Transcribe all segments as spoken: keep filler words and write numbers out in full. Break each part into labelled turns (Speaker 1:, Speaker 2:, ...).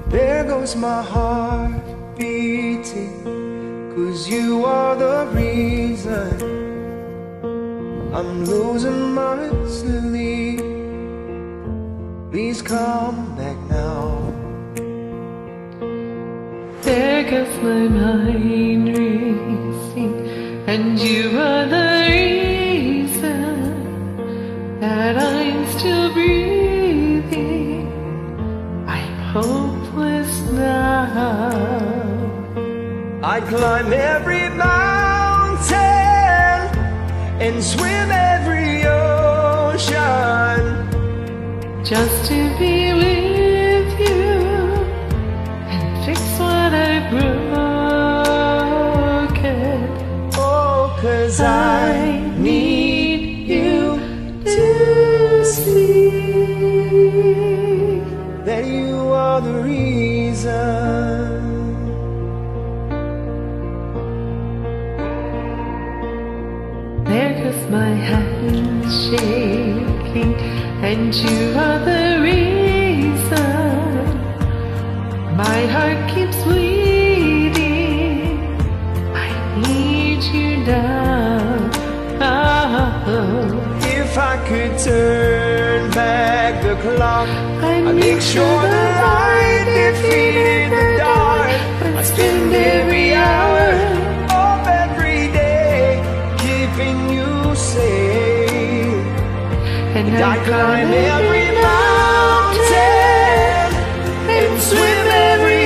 Speaker 1: There goes my heart beating, 'cause you are the reason I'm losing my sleep. Please come back now.
Speaker 2: There goes my mind racing, and you are the reason that I'm still breathing. I'm hopeless now.
Speaker 1: I'd climb every mountain and swim every ocean
Speaker 2: just to be with you and fix what I've broken.
Speaker 1: Oh, 'cause I need you to see that you are the reason.
Speaker 2: There goes my hand shaking, and you are the reason my heart keeps bleeding. I need you now. Oh.
Speaker 1: If I could turn back the clock,
Speaker 2: I'd
Speaker 1: I'd make sure the light defeated the dark. I'd spend every hour of every day keeping you safe.
Speaker 2: And
Speaker 1: And I'd
Speaker 2: I'd
Speaker 1: climb every mountain and swim every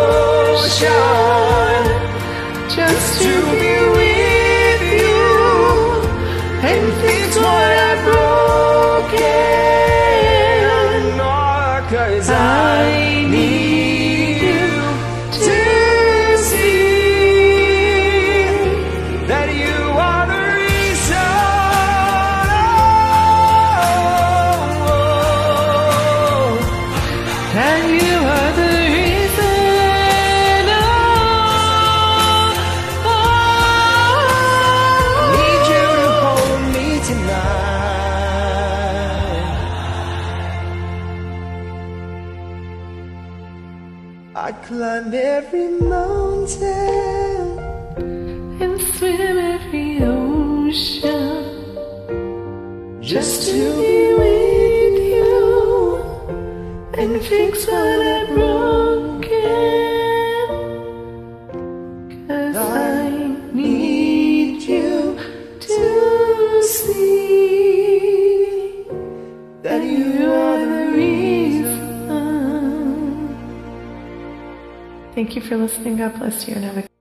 Speaker 1: ocean
Speaker 2: just
Speaker 1: to be with you and fix what I've broken. Oh, 'cause I need you to see that you are the reason. Oh,
Speaker 2: that you are the reason. Oh, oh.
Speaker 1: need you to hold me tonight. I'd climb every mountain
Speaker 2: And swim every ocean
Speaker 1: just to
Speaker 2: be with you and fix what I've broken. 'Cause I need you to see
Speaker 1: that you are the
Speaker 2: reason. Thank you for listening. God bless you, and have a